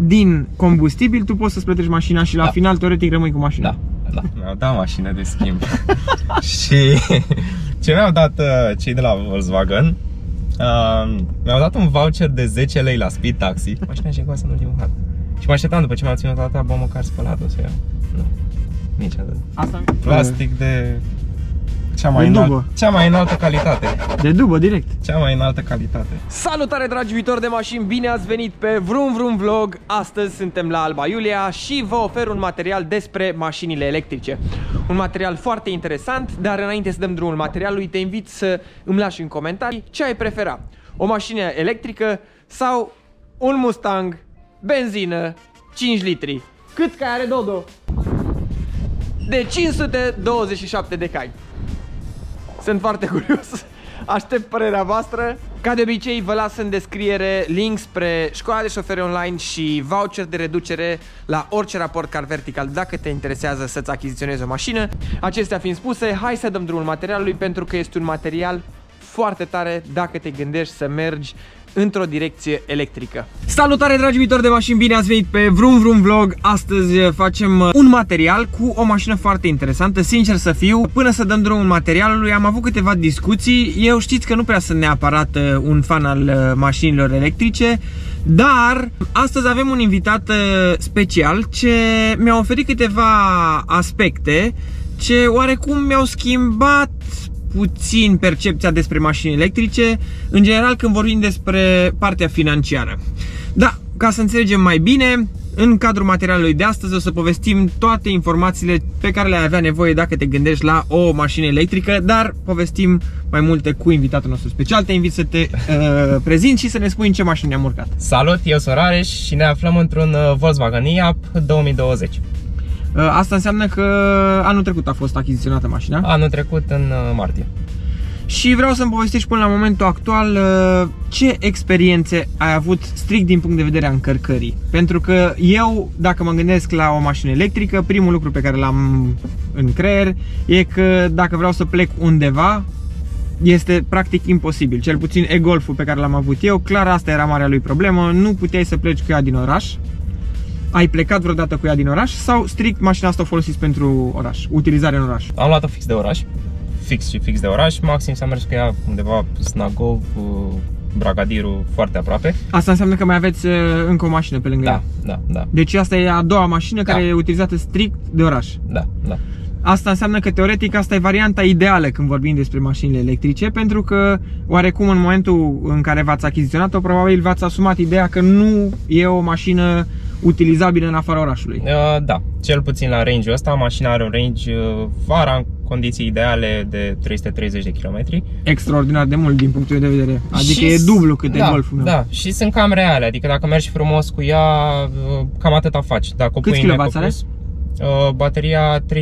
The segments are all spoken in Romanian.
din combustibil, tu poți să-ți plătești mașina și la final teoretic rămâi cu mașina. Da, mi-au dat mașină de schimb. Și ce mi-au dat cei de la Volkswagen, mi-au dat un voucher de 10 lei la Speed Taxi. Mașina și goasă în ultimul hat. Și mă așteptam după ce m-am ținut data, bă, măcar spălat-o să iau. Nu, nici atât. Asta Plastic de cea mai înaltă calitate. De dubă, direct. Cea mai înaltă calitate. Salutare, dragi iubitori de mașini, bine ați venit pe Vroom Vroom Vlog. Astăzi suntem la Alba Iulia și vă ofer un material despre mașinile electrice. Un material foarte interesant, dar înainte să dăm drumul materialului, te invit să îmi lași în comentarii ce ai prefera: o mașină electrică sau un Mustang, benzină, 5 litri. Cât cai are Dodo? De 527 de cai. Sunt foarte curios, aștept părerea voastră. Ca de obicei vă las în descriere link spre școala de șoferi online și voucher de reducere la orice raport car vertical dacă te interesează să-ți achiziționezi o mașină. Acestea fiind spuse, hai să dăm drumul materialului, pentru că este un material foarte tare dacă te gândești să mergi într-o direcție electrică. Salutare, dragi iubitori de mașini, bine ați venit pe Vroom Vroom Vlog. Astăzi facem un material cu o mașină foarte interesantă. Sincer să fiu, până să dăm drumul materialului am avut câteva discuții. Eu știți că nu prea sunt neapărat un fan al mașinilor electrice, dar astăzi avem un invitat special ce mi-a oferit câteva aspecte ce oarecum mi-au schimbat puțin percepția despre mașini electrice, în general când vorbim despre partea financiară. Da, ca să înțelegem mai bine, în cadrul materialului de astăzi o să povestim toate informațiile pe care le-ai avea nevoie dacă te gândești la o mașină electrică, dar povestim mai multe cu invitatul nostru special. Te invit să te prezinți și să ne spui în ce mașină ne-am urcat. Salut, eu sunt Rareș și ne aflăm într-un Volkswagen e-up 2020. Asta înseamnă că anul trecut a fost achiziționată mașina. Anul trecut în martie. Și vreau să-mi povestești până la momentul actual ce experiențe ai avut strict din punct de vedere a încărcării. Pentru că eu, dacă mă gândesc la o mașină electrică, primul lucru pe care l-am în creier e că dacă vreau să plec undeva, este practic imposibil. Cel puțin e-Golf-ul pe care l-am avut eu, clar asta era marea lui problemă, nu puteai să pleci cu ea din oraș. Ai plecat vreodată cu ea din oraș sau strict mașina asta o folosiți pentru oraș, utilizare în oraș? Am luat-o fix de oraș, fix de oraș, maxim s-a mers cu ea undeva Snagov, Bragadiru, foarte aproape. Asta înseamnă că mai aveți încă o mașină pe lângă ea? Da. Deci asta e a doua mașină care e utilizată strict de oraș? Da. Asta înseamnă că teoretic asta e varianta ideală când vorbim despre mașinile electrice, pentru că oarecum în momentul în care v-ați achiziționat-o, probabil v-ați asumat ideea că nu e o mașină utilizabilă în afara orașului. Da, cel puțin la range-ul ăsta. Mașina are un range vara în condiții ideale de 330 de km. Extraordinar de mult din punctul de vedere. Adică și e dublu cât de Golf-ul meu. Da, și sunt cam reale. Adică dacă mergi frumos cu ea, cam atâta faci. Dacă câți kilowatt are? Bateria 36,8,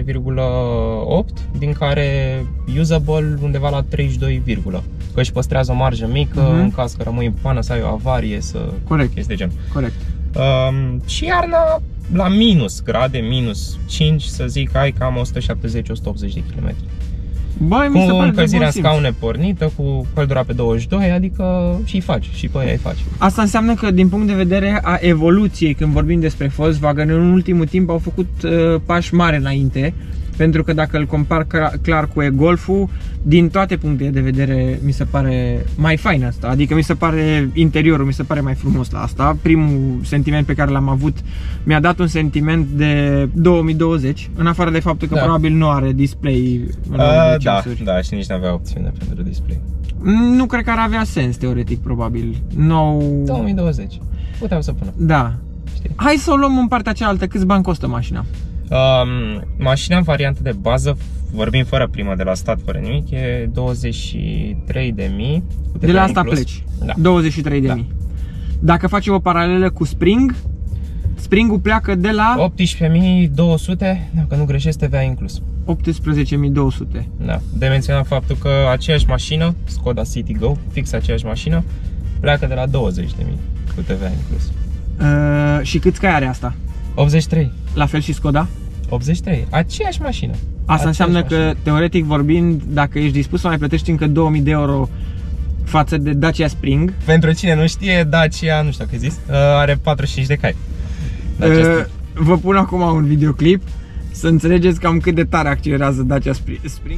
din care usable undeva la 32, că își păstrează o marjă mică în caz că rămâi în pană, să ai o avarie, să... Corect. Este de gen. Corect. Și iarna la minus grade, minus 5, să zic, ai cam 170-180 de km. Băi, mi se pare încălzirea în scaune pornită, cu căldura pe 22, adică și faci, și pe ea îi faci. Asta înseamnă că din punct de vedere a evoluției, când vorbim despre Volkswagen, în ultimul timp au făcut pași mari înainte. Pentru că dacă îl compar clar cu e-Golf-ul, din toate punctele de vedere mi se pare mai fain asta. Adică mi se pare interiorul, mi se pare mai frumos la asta. Primul sentiment pe care l-am avut mi-a dat un sentiment de 2020, în afară de faptul că probabil nu are display în de ceasuri. Da, și nici nu avea opțiune pentru display. Nu cred că ar avea sens, teoretic, probabil. 2020. Puteam să pună. Da. Știi? Hai să o luăm în partea cealaltă. Câți bani costă mașina? Mașina în variantă de bază, vorbim fără primă de la stat, fără nimic, e 23.000. De la asta pleci? Da. 23.000. Dacă facem o paralelă cu Spring, Spring-ul pleacă de la 18.200, dacă nu greșesc, TVA inclus. 18.200. Da. De menționat faptul că aceeași mașină, Skoda Citigo, fix aceeași mașină, pleacă de la 20.000 cu TVA inclus. Și câți cai are asta? 83. La fel și Skoda? 83. Aceeași mașină. Asta înseamnă că, teoretic vorbind, dacă ești dispus să mai plătești încă 2000 de euro față de Dacia Spring. Pentru cine nu știe, Dacia, nu știu dacă ai zis, are 45 de cai. Vă pun acum un videoclip să înțelegeți cam cât de tare accelerează Dacia Spring.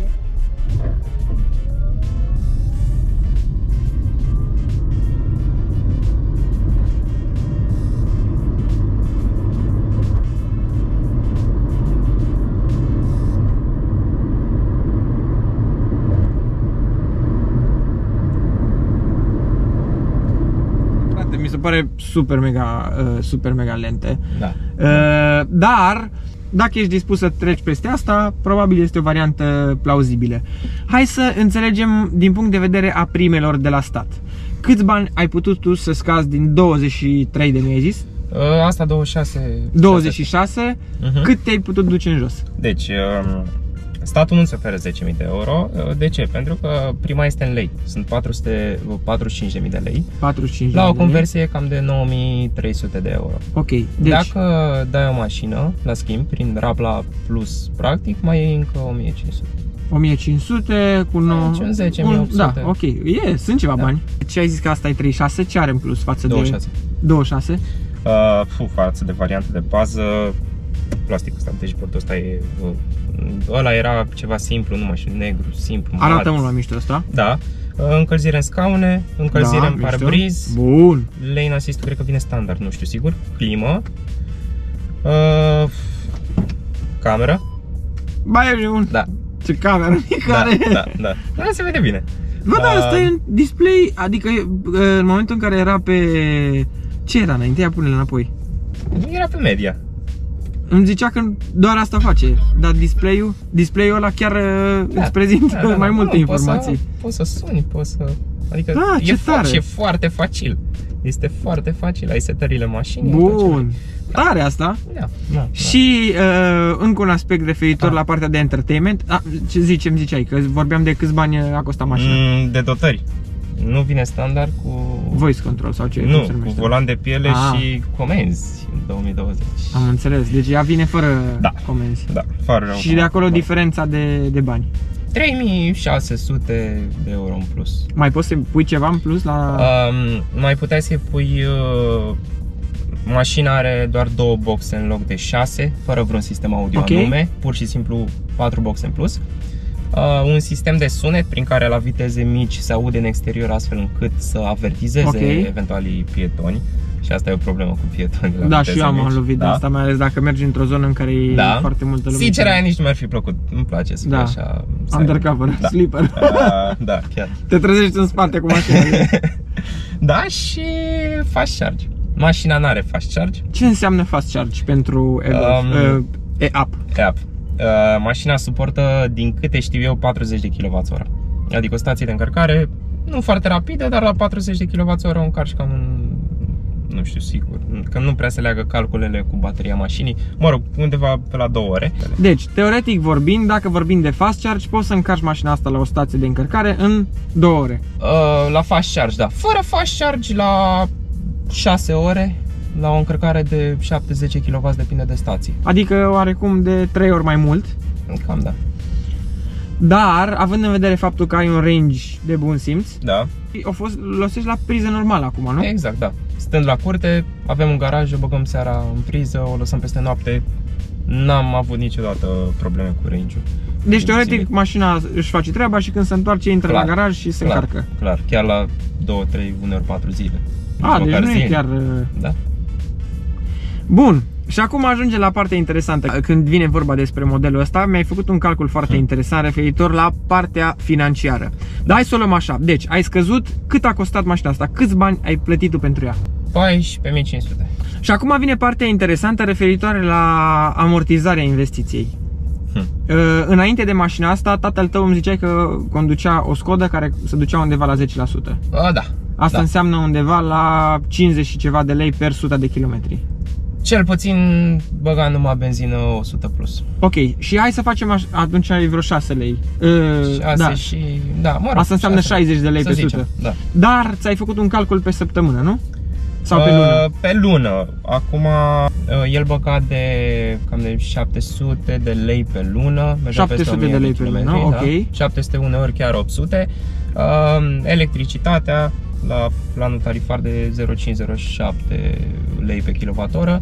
Mi se pare super mega lente. Da. Dar dacă ești dispus să treci peste asta, probabil este o variantă plauzibilă. Hai să înțelegem din punct de vedere a primelor de la stat. Câți bani ai putut tu să scazi din 23 de, mi-ai zis? Asta 26. 26. Cât te-ai putut duce în jos? Deci, statul nu îți oferă 10.000 de euro. De ce? Pentru că prima este în lei. Sunt 445.000 de lei. 45 la o conversie cam de 9.300 de euro. Ok. Deci, dacă dai o mașină la schimb prin Rabla Plus, practic, mai iei încă 1.500. 1.500 cu 9... 10.800. Da, ok. Sunt ceva bani. Ce ai zis că asta e 36? Ce are în plus față 26. de... 26. Față de variantă de bază, plasticul ăsta, dashboard-ul ăsta e... Ăla era ceva simplu, nu mai știu, negru, simplu. Arată mult la mișto ăsta. Da. Încălzire în scaune, încălzire în parbriz. Bun. Lane assist cred că vine standard, nu știu sigur. Climă. Cameră. Bai, bun. Da. Ce cameră care. Da. Da, se vede bine. Bă, da, asta e în display, adică în momentul în care era pe... Ce era înainte? Ia pune-le înapoi. Era pe media. Îmi zicea că doar asta face, dar display-ul ăla chiar îți prezintă mai multe informații. Poți să suni, poți să... Adică e foarte facil. Este foarte facil, ai setările mașinii. Bun, tare asta. Da. Și încă un aspect referitor la partea de entertainment. Ce îmi ziceai? Că vorbeam de câți bani a costat mașina. De dotări. Nu vine standard cu... Voice control sau ce? Nu, cu volan de piele și comenzi în 2020. Am înțeles, deci ea vine fără comenzi. Da, fără. Și de acolo diferența de bani. 3.600 de euro în plus. Mai poți să pui ceva în plus la... Mai puteai să pui... Mașina are doar 2 boxe în loc de 6, fără vreun sistem audio anume, pur și simplu 4 boxe în plus. Un sistem de sunet prin care la viteze mici se aude în exterior astfel încât să avertizeze eventualii pietoni. Și asta e o problemă cu pietonii la viteze și eu am lovit de da? asta, mai ales dacă mergi într-o zonă în care e foarte multă lume. Sincer, aia nici nu mi-ar fi plăcut. Îmi place să fie așa... Undercover, sleeper. Da, chiar. Te trezești în spate cu mașina. Da, și fast charge. Mașina n-are fast charge. Ce înseamnă fast charge pentru e-up? Mașina suportă, din câte știu eu, 40 de kWh. Adică o stație de încărcare nu foarte rapidă, dar la 40 de kWh o încarci cam în... Nu știu sigur, că nu prea se leagă calculele cu bateria mașinii. Mă rog, undeva pe la 2 ore. Deci, teoretic vorbind, dacă vorbim de fast charge, poți să încarci mașina asta la o stație de încărcare în 2 ore. La fast charge, da. Fără fast charge, la 6 ore, la o încărcare de 7-10 kW, depinde de stații. Adică oarecum de 3 ori mai mult. Cam da. Dar, având în vedere faptul că ai un range de bun simț, losești la priză normală acum, nu? Exact, da. Stând la curte, avem un garaj, o băgăm seara în priză, o lăsăm peste noapte. N-am avut niciodată probleme cu range-ul. Deci, teoretic, mașina își face treaba și când se întoarce, intră la garaj și se încarcă. Clar, chiar la 2, 3, uneori 4 zile. Deci nu e chiar... Da. Bun. Și acum ajunge la partea interesantă. Când vine vorba despre modelul ăsta, mi-ai făcut un calcul foarte interesant referitor la partea financiară. Dar hai să o luăm așa. Deci, ai scăzut cât a costat mașina asta? Câți bani ai plătit tu pentru ea? 14.500. Și acum vine partea interesantă referitoare la amortizarea investiției. Înainte de mașina asta, tatăl tău îmi ziceai că conducea o Skoda care se ducea undeva la 10%. Da. Asta înseamnă undeva la 50 și ceva de lei per 100 de kilometri. Cel puțin băga numai benzină 100 plus. Ok, și hai să facem atunci vreo 6 lei. 6 și... Da, mă rog, asta înseamnă 60 de lei pe 100. Da. Dar ți-ai făcut un calcul pe săptămână, nu? Sau pe lună? Pe lună. Acum el băga de cam de 700 de lei pe lună. 700 de lei pe lună, ok. 700 uneori chiar 800. Electricitatea la planul tarifar de 0,507 lei pe kWh.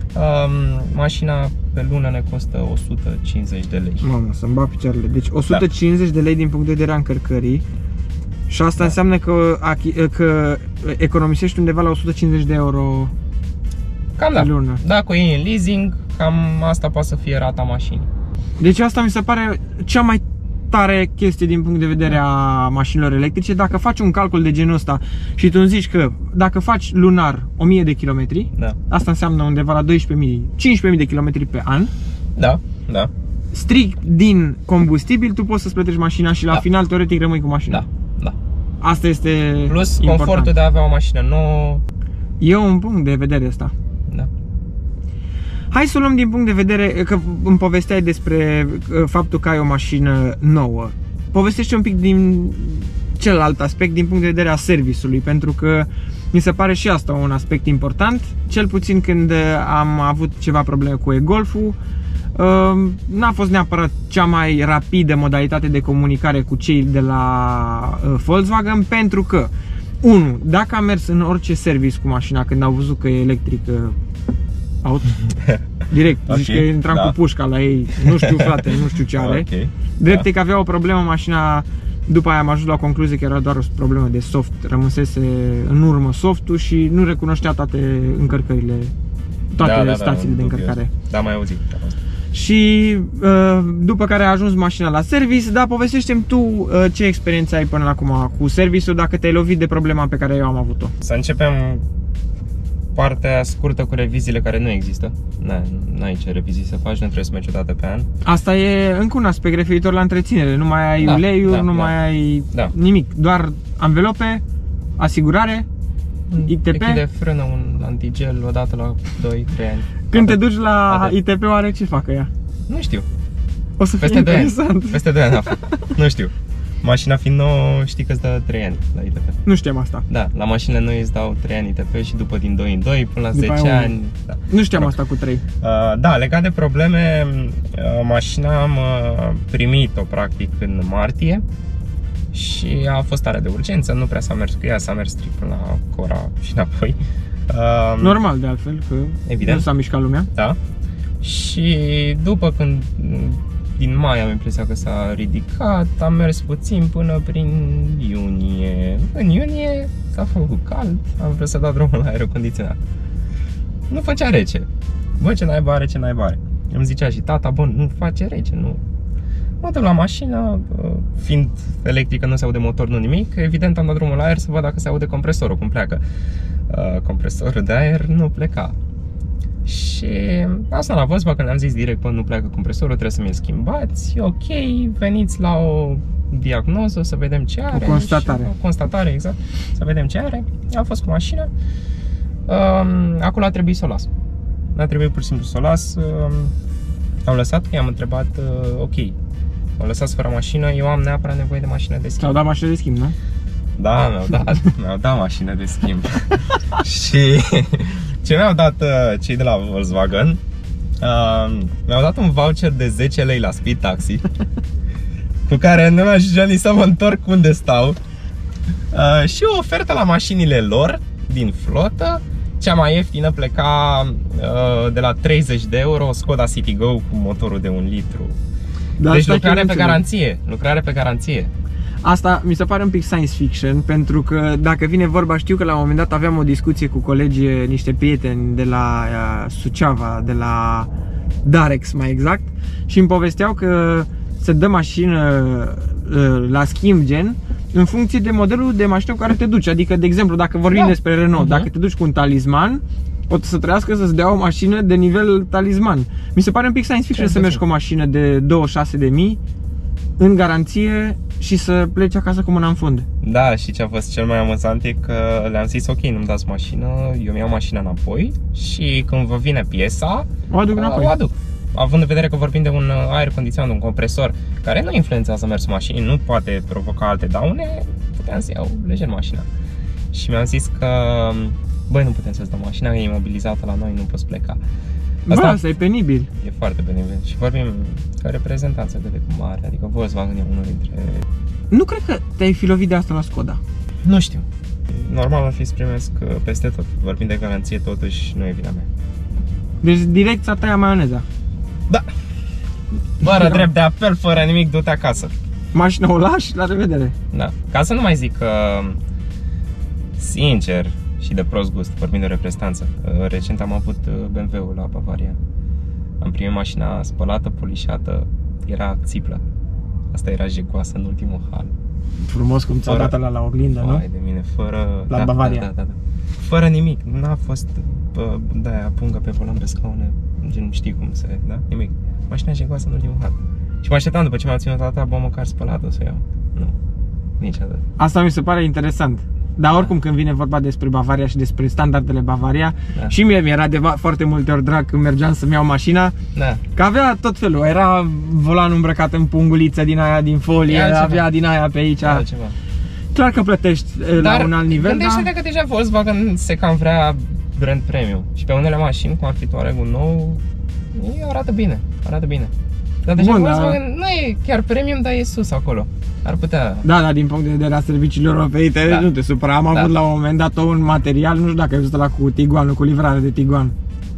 Mașina pe lună ne costă 150 de lei. Mamă, să-mi bat picioarele. Deci 150 de lei din punct de vedere a încărcării. Și asta înseamnă că economisești undeva la 150 de euro cam pe lună. Dacă o iei în leasing, cam asta poate să fie rata mașinii. Deci asta mi se pare cea mai tare chestie din punct de vedere a mașinilor electrice. Dacă faci un calcul de genul ăsta și tu îmi zici că dacă faci lunar 1000 de kilometri, asta înseamnă undeva la 12.000, 15.000 de kilometri pe an. Da. Strict din combustibil, tu poți să-ți plătești mașina și la final teoretic rămâi cu mașina. Da. Asta este plus important. Confortul de a avea o mașină nouă. E un punct de vedere ăsta. Da. Hai să o luăm din punct de vedere, că îmi povesteai despre faptul că ai o mașină nouă. Povestește un pic din celălalt aspect, din punct de vedere a serviciului, pentru că mi se pare și asta un aspect important. Cel puțin când am avut ceva probleme cu e-Golf-ul, n-a fost neapărat cea mai rapidă modalitate de comunicare cu cei de la Volkswagen, pentru că, unu, dacă am mers în orice service cu mașina când au văzut că e electrică, direct, zici că intram cu pușca la ei, nu știu frate, nu știu ce are. Drept e că avea o problemă mașina, după aia am ajuns la concluzie că era doar o problemă de soft, rămâsese în urmă softul și nu recunoștea toate încărcările, toate stațiile de încărcare. Da, mai auzit. Și după care a ajuns mașina la service, dar povestește-mi tu ce experiență ai până acum cu serviciul, dacă te-ai lovit de problema pe care eu am avut-o. Să începem partea scurtă cu reviziile care nu există. N-ai ce revizii să faci, nu trebuie să mergi o dată pe an. Asta e încă un aspect referitor la întreținere, nu mai ai uleiuri, nu mai ai nimic, doar anvelope, asigurare, ITP. Echid de frână, un antigel odată la 2-3 ani. Când te duci la ITP, oare ce facă ea? Nu știu. O să fie interesant. Peste 2 ani, nu știu. Mașina fiind nouă, știi că îți dă 3 ani la ITP. Nu știam asta. Da, la mașinile noi îți dau 3 ani ITP și după din 2 în 2 până la 10 ani. Da. Nu știam asta cu 3. Da, legat de probleme, mașina am primit-o practic în martie și a fost stare de urgență, nu prea s-a mers cu ea, s-a mers strict până la Cora și înapoi. Normal de altfel, că evident. Nu s-a mișcat lumea. Da. Și după când din mai am impresia că s-a ridicat, am mers puțin până prin iunie. În iunie s-a făcut cald, am vrut să dau drumul la aer condiționat. Nu făcea rece. Bă, ce naiba are, ce naiba are. Îmi zicea și tata, bă, nu face rece, nu. Mă duc la mașină, fiind electrică, nu se aude motor, nu nimic. Evident am dat drumul la aer să văd dacă se aude compresorul, cum pleacă. Compresorul de aer nu pleca. Și asta la Volkswagen le-am zis direct, bă, nu pleacă compresorul, trebuie să mi-l schimbați. Ok, veniți la o diagnoză, să vedem ce are. O constatare. O constatare, exact. Să vedem ce are. A fost cu mașina. Acolo a trebuit să o las. A trebuit pur și simplu să o las. Am lăsat, i-am întrebat, ok, mă lăsați fără mașină, eu am neapărat nevoie de mașină de schimb. Ți-au dat mașină de schimb, nu? Da, mi-au dat mașină de schimb. Și ce mi-au dat cei de la Volkswagen, mi-au dat un voucher de 10 lei la Speed Taxi, cu care nu mi-ajungea nici să mă întorc unde stau, și o ofertă la mașinile lor din flotă. Cea mai ieftină pleca de la 30 de euro, Skoda Citigo cu motorul de 1 litru. Deci lucrare pe garanție, lucrare pe garanție. Asta mi se pare un pic science fiction, pentru că dacă vine vorba, știu că la un moment dat aveam o discuție cu colegii, niște prieteni de la Suceava, de la Darex mai exact, și îmi povesteau că se dă mașină la schimb gen în funcție de modelul de mașină cu care te duci. Adică, de exemplu, dacă vorbim despre Renault, dacă te duci cu un Talisman, pot să trăiască să-ți dea o mașină de nivel Talisman. Mi se pare un pic science fiction să mergi cu o mașină de 26.000 în garanție și să pleci acasă cu mâna în fund. Da, și ce a fost cel mai amuzant e că le-am zis, ok, nu-mi dați mașină, eu mi-iau mașina înapoi și când vă vine piesa, o aduc înapoi. O aduc. Având în vedere că vorbim de un aer condiționat, un compresor care nu influențează mersul mașinii, nu poate provoca alte daune, puteam să iau lejer mașina. Și mi-am zis că, băi, nu putem să-ți dăm mașina, e imobilizată la noi, nu poți pleca. Asta e penibil. E foarte penibil. Și vorbim ca reprezentanță cât de mare, adică Volkswagen e unul dintre... Nu cred că te-ai fi lovit de asta la Skoda. Nu știu. Normal ar fi să primesc peste tot. Vorbim de garanție, totuși nu e vina mea. Deci direct s-a tăiat maioneza. Da. Fără drept de apel, fără nimic, du-te acasă. Mașina o lași, la revedere. Da. Ca să nu mai zic că, sincer și de prost gust, vorbim de reprezentanță, recent am avut BMW-ul la Bavaria. Am primit mașina spălată, polișată, era țiplă. Asta era jegoasă în ultimul hal. Frumos cum ți-a dat la oglindă, nu? Hai de mine, fără... La Bavaria. Da. Fără nimic, n-a fost de-aia pungă pe volan pe scaune, gen știi cum se, da? Nimic. Mașina jegoasă în ultimul hal. Și mă așteptam după ce m-a ținut tata, bă, măcar spălată o să iau. Nu, niciodată. Asta mi se pare interesant. Dar oricum când vine vorba despre Bavaria și despre standardele Bavaria, și mie mi-era de foarte multe ori drag când mergeam să-mi iau mașina, că avea tot felul, era volanul îmbrăcat în punguliță din aia, din folie, avea din aia pe aici. Clar că plătești la un alt nivel, gândește-te că deja Volkswagen se cam vrea brand premium și pe unele mașini, cum ar fi Touareg-ul nou, arată bine, Dar deja Volkswagen nu e chiar premium, dar e sus acolo. Ar putea... Da, din punct de vedere a serviciilor oferite, nu te supăra. Am avut la un moment dat un material, nu știu dacă ai văzut ăla cu Tiguanul, cu livrare de Tiguan.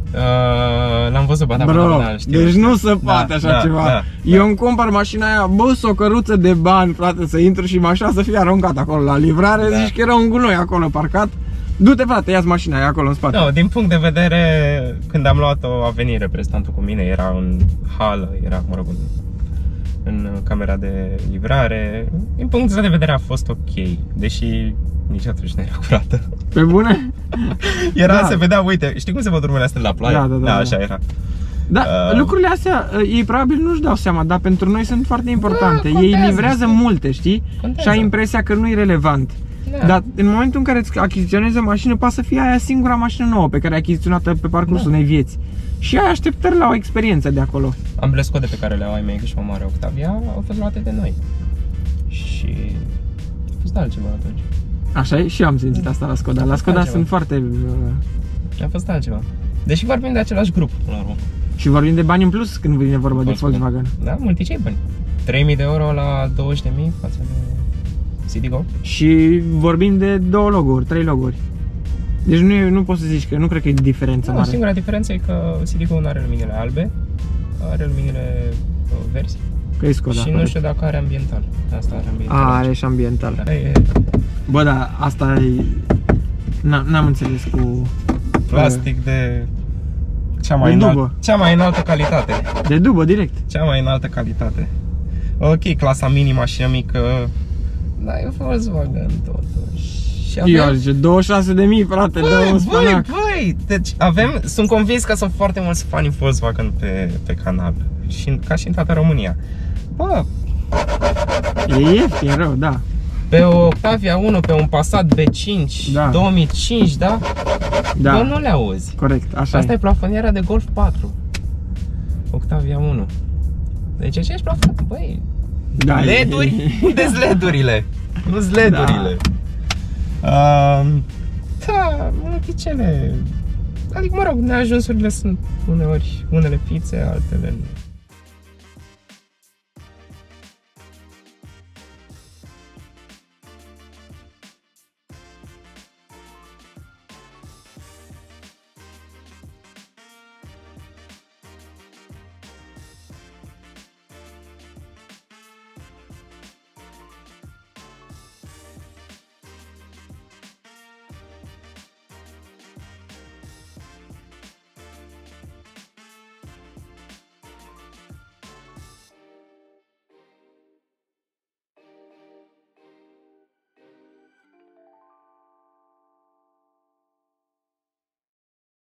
L-am văzut, știu. Deci nu se poate așa ceva. Eu îmi cumpăr mașina aia, bă, o căruță de bani, frate, să intru și mașina să fie aruncată acolo la livrare, zici că era un gunoi acolo parcat. Du-te, frate, ia-ți mașina aia acolo în spate. No, din punct de vedere, când am luat-o, a venit reprezentantul cu mine, era în hală, era, mă rog, în camera de livrare. Din punct de vedere a fost ok, deși nici atunci nu era curată. Pe bune? Era, se vedea, uite, știi cum se văd urmele astea la ploaie? Da, așa era. Da, lucrurile astea, ei probabil nu-și dau seama, dar pentru noi sunt foarte importante. Ei livrează multe, știi? Și ai impresia că nu e relevant. Dar în momentul în care îți achiziționezi o mașină, poate să fie aia singura mașină nouă pe care ai achiziționat-o pe parcursul unei vieți. Și ai așteptări la o experiență de acolo. Ambele Scode pe care le au ai mei și o mare Octavia au fost luate de noi. Și a fost altceva atunci. Așa e? Și eu am simțit asta la Skoda. La Skoda sunt foarte... A fost altceva. Deși vorbim de același grup, până la urmă. Și vorbim de bani în plus când vine vorba de Volkswagen. Da, multicei bani. 3.000 de euro la 20.000 față de Citigo. Și vorbim de 2 loguri, 3 loguri. Deci nu poți să zici că nu cred că e diferență mare. Singura diferență e că Citigo nu are luminile albe, are luminile verzi. Că e Skoda. Și nu știu dacă are ambiental. Asta are ambiental. Are și ambiental. Bă, da, asta e... N-am înțeles cu... Plastic de... Cea mai înaltă calitate. De dubă, direct. Cea mai înaltă calitate. Ok, clasa mini, mașină mică. Da, e Volkswagen totuși. Eu aș zice 26.000, frate, dă un spanac. Băi, deci sunt convins că sunt foarte mulți fani Volkswagen pe canal. Ca și în toată România. Bă, e ieftin rău, da. Pe o Octavia 1, pe un Passat B5, 2005, da? Bă, nu le auzi. Corect, așa asta e plafoniera de Golf 4. Octavia 1. Deci aceeași plafon, băi. Da, LED-uri? Unde-s LED-urile? Nu-s LED-urile. Da, multicele. Adică, mă rog, neajunsurile sunt uneori, unele fițe, altele nu.